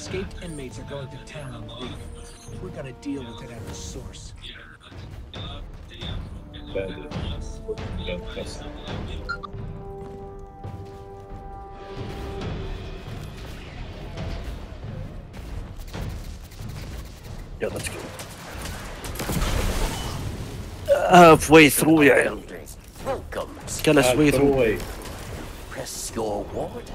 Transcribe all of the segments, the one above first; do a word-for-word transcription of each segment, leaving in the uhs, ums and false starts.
escaped inmates are going to town on the leaf. We're gonna deal with it at the source. يلا تكلم. هاف واي ثرو يا عيال. كلا شوي ثرو. Press your water.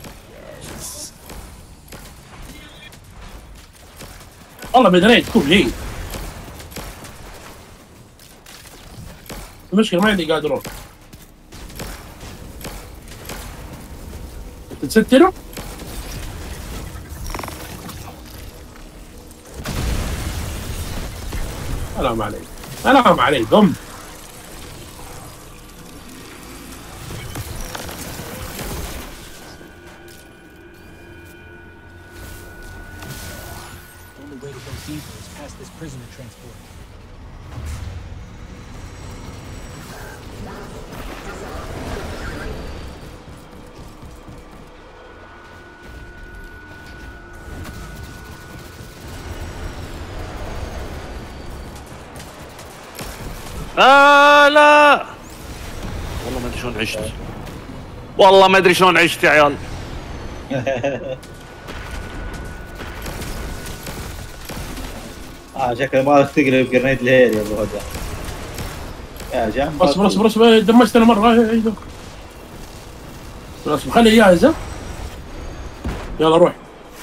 والله بدري تكون لي. المشكلة ما عندي قادرون. تستره؟ سلام عليك. سلام عليكم. Way to go deeper is past this prisoner transport. آه لا والله ما ادري شلون عشت. والله ما ادري شلون عشت يا عيال. اه شكله ما تقلب جرنيد الهيل يا ابو هدى. يا جام اصبر اصبر اصبر دمجتنا مره. ايوه اصبر خليه جاهزه. يلا روح.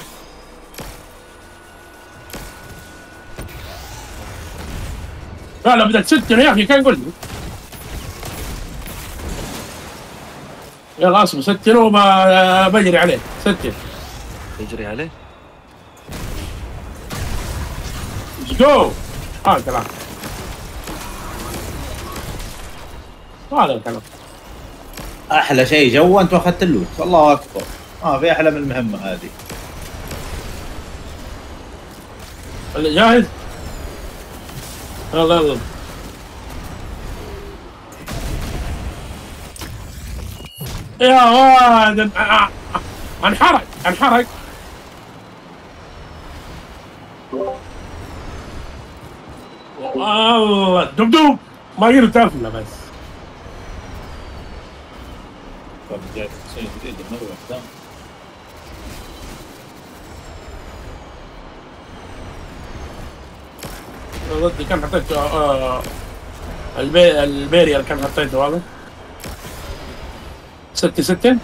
لا لا بدك تستنى يا اخي كان قول لي. يلا اصبر ستر وما بجري عليه. ستر يجري عليه. جو هذا الكلام. هذا الكلام. احلى شيء جو انت اخذت اللوت. الله اكبر. ما في احلى من المهمه هذه. جاهز؟ يلا يلا. يا واد انحرق انحرق. والله دبدوب ما يقدر تاكله بس. طب جاي شيء جديد مره واحده. ضدي كان حطيته آه البي البيري اللي كان حطيته هذا ستة ستة.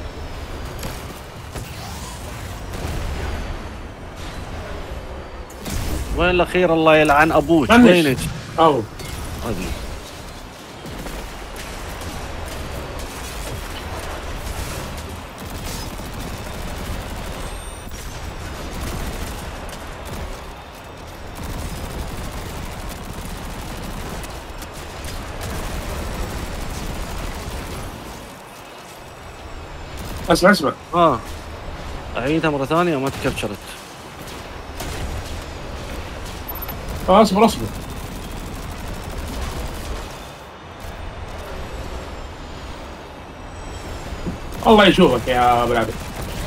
وين الاخير الله يلعن ابوك فنش. وينك؟ او هذه اسمع اسمع. اه اعيدها مره ثانيه ما تكبشرت. آه اصبر اصبر. الله يشوفك يا ابو العبد.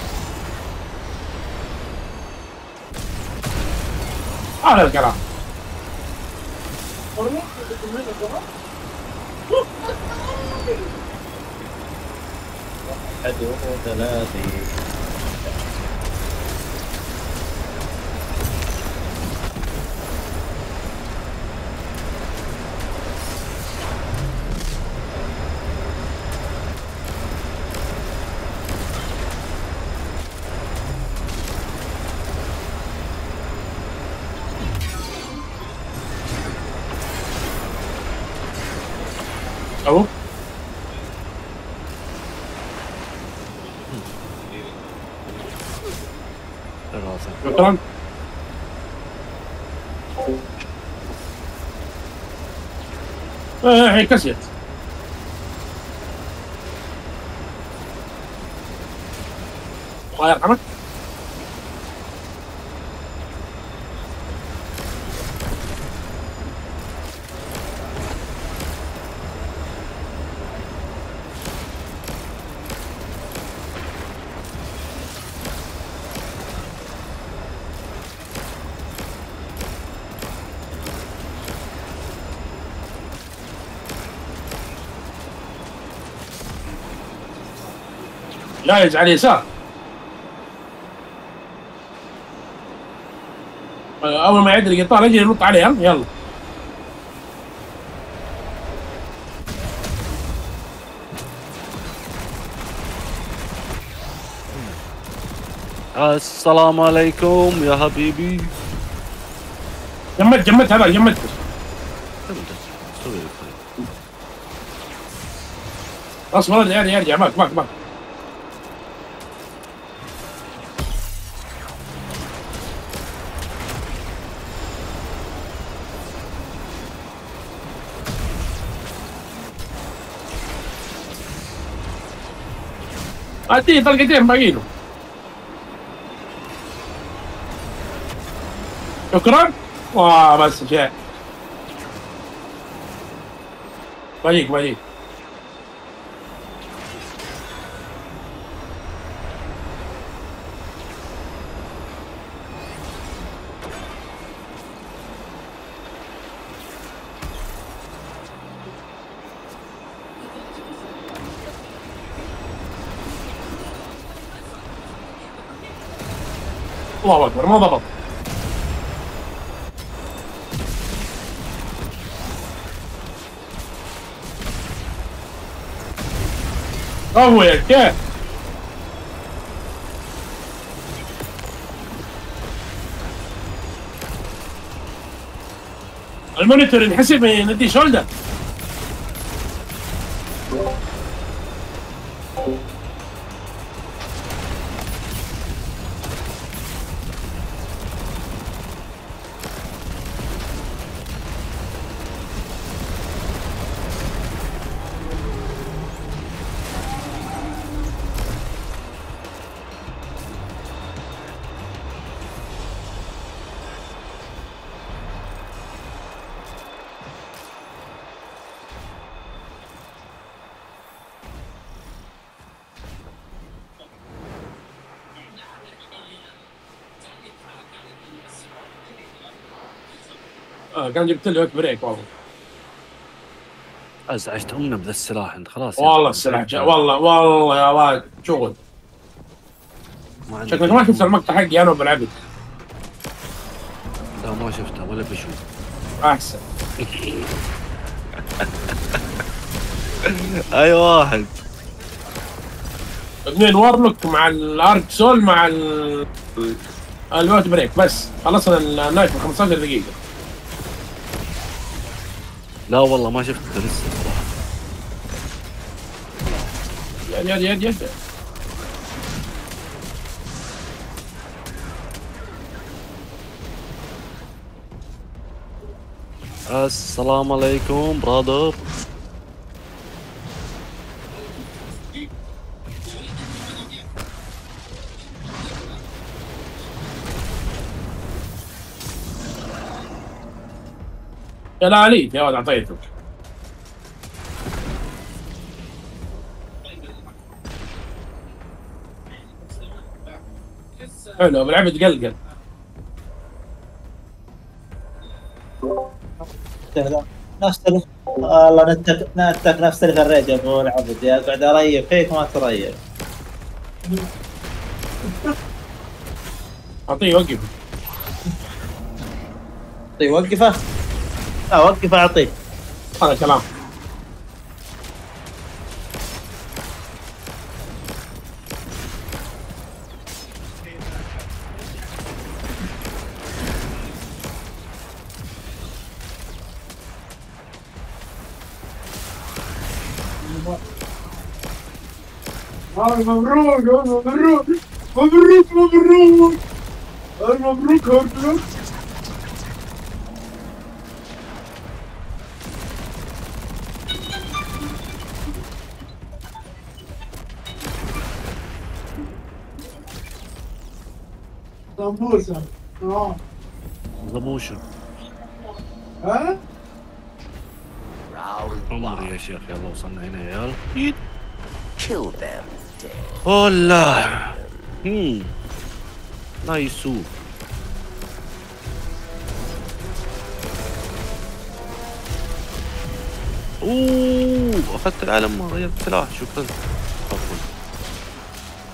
هذا الكلام. واحد وثلاثين. اهو شكرا. ايه هي كسيت. الله يرحمك. جايز على اليسار. اول ما يعد القطار اجي ننط عليه. يلا السلام عليكم يا حبيبي. جمدت جمدت هذا جمدت. اصبر ارجع ارجع ارجع معك معك معك. اديه طلقتين باقيله. شكرا. واه بس جاء. باجيك باجيك. الله اكبر ما ضبط. هو يا كيف المونيتور ينحسب ندي شولدر. آه كان جبت له بريك والله. ازعجت امنا بذا السلاح انت خلاص. والله السلاح جاء والله والله يا ولد شغل. شكلك ما شفت المقطع حقي انا وبالعبد. لا ما شفته ولا بشوف. احسن. اي واحد. اثنين وارلوك مع الارك سول مع ال الوقت بريك بس خلصنا النايف خمسة عشر دقيقة. لا والله ما شفته لسه صراحة. يد يد يد يد. السلام عليكم برادر. يا لا عليك يا ولد اعطيتك. حلو بالعبد قلقل. نفس والله نتك نتك نفس الفريج يا ابو العبد يا قاعد اريب فيك ما تريب. اعطيه وقف. اعطيه وقفه. لا وقفه اعطيه. هذا كلام. مبروك مبروك مبروك مبروك مبروك مبروك مبروك. سمبوسة اه زبوشة. ها؟ عمر يا شيخ يلا وصلنا هنا يا عيال. Kill them dead. والله. هم نايسو. اوه اخذت العلم ما غيرت سلاح. شكرا. عفوا.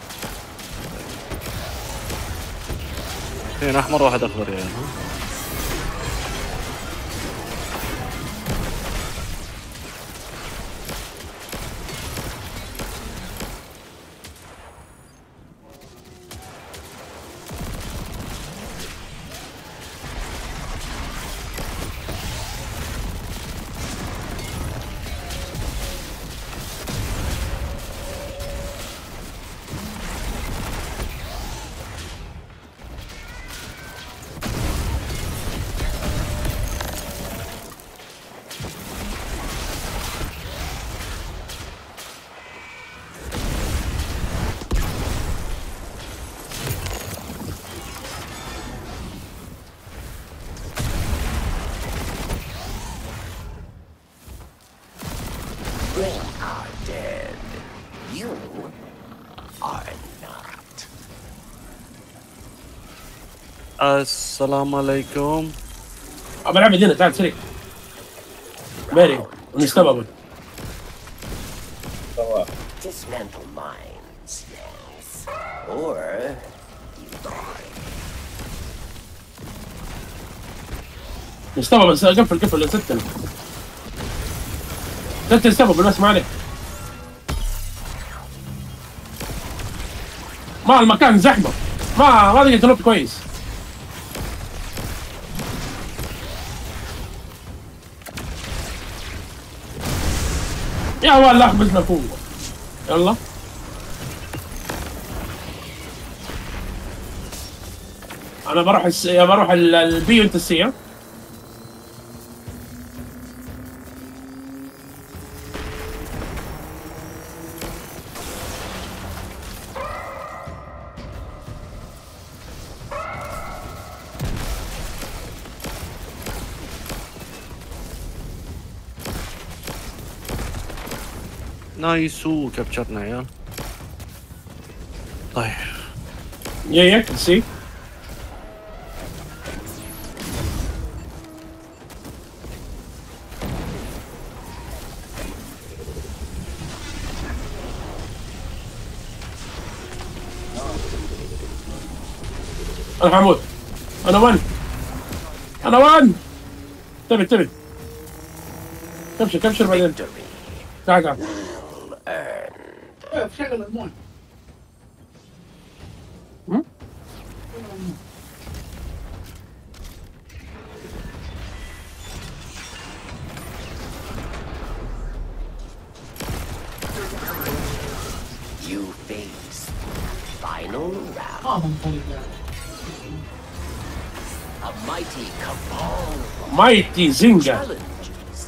اثنين احمر واحد اخضر يعني. They are dead. You are not. السلام عليكم. ابى العب هنا تعال سريع. ماري ونستبعد. Dismantle mines, yes. Or you die. نستبعد بس قفل قفل ستة. لا تستبعد بس ما عليك. ما المكان زحمة. ما ما تقدر تنط كويس. يا والله احبسنا فوق. يلا انا بروح الس... يا بروح ال- البي وانت السي ها؟ نايسو كابتشرنا عيال. طيب يا يا السي انا حمود انا وين انا وين تبي تبي كبشر كبشر بعدين تعال تعال شغل المويه. You face final round. اه من طريق A mighty cabal مايتي زنجا challenges.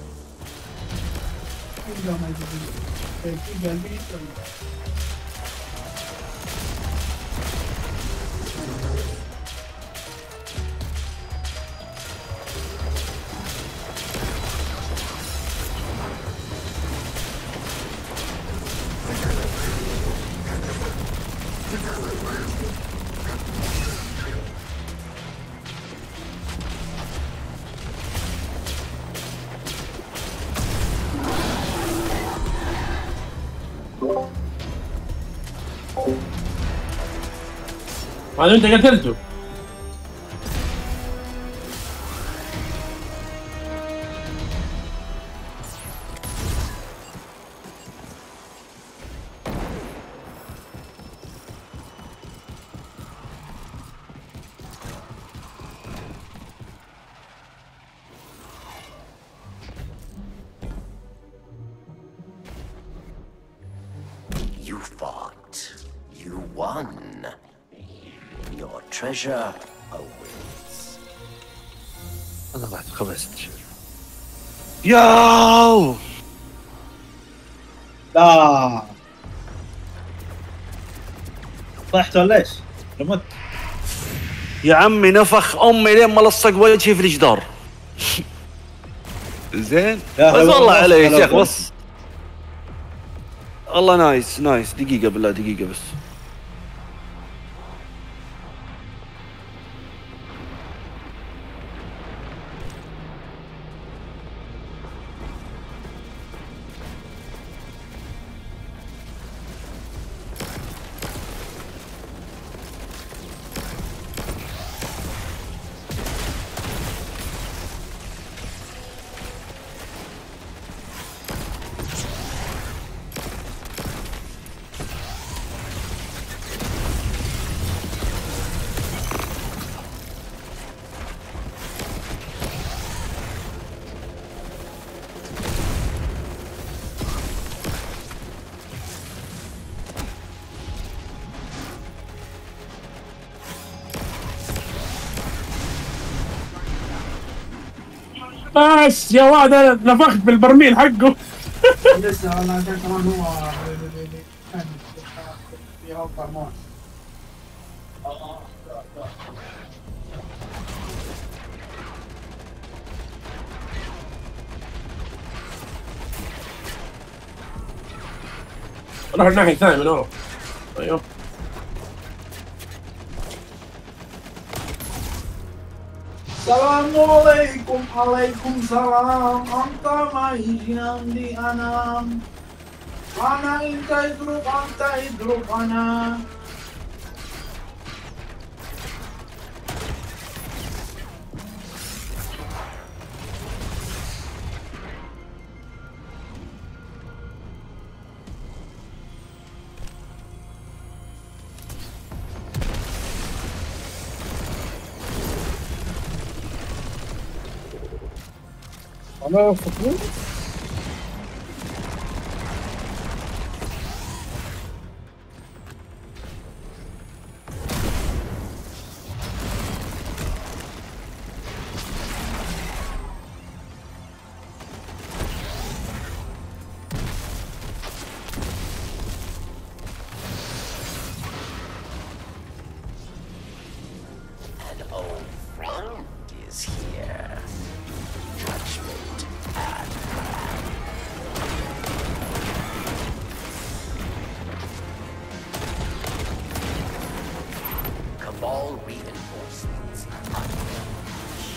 هذا انت قتلته You fought. You won. Your treasure awaits. انا رحت خبزت. ياو لا طحت ولا ايش؟ رمت. يا عمي نفخ امي لين ما لصق وجهي في الجدار. زين يا بس أخي والله علي يا والله شيخ والله. بس والله نايس نايس. دقيقة بالله دقيقة بس. بس يا واد انا نفخت بالبرميل حقه. لسه والله عشان كمان هو كان في اوفر مود. روح الناحية الثانية من ورا. ايوه السلام عليكم عليكم سلام انت ما يجي عندي انام انا انت يضرب انت يضرب انا انا فكرت An old friend is here. Judgment at hand. Cabal reinforcements unleashed.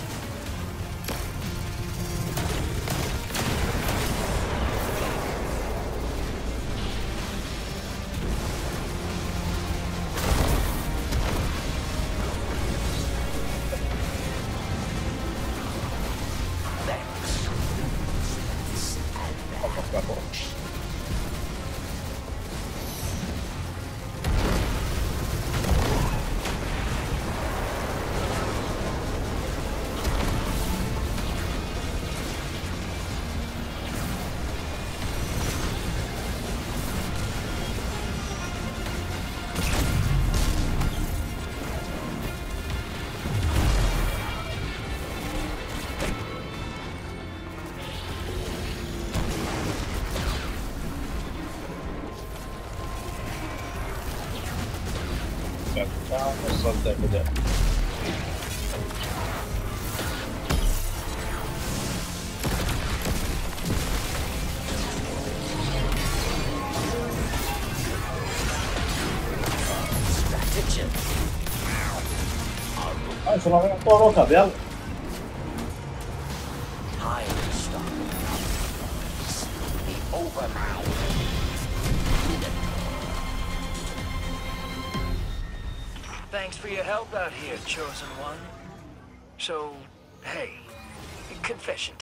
وصلت البداية. Stratagem. اصلا طور ركب يلا. High stop. The overpowered. Thanks for your help out here, Chosen One. So, hey, confession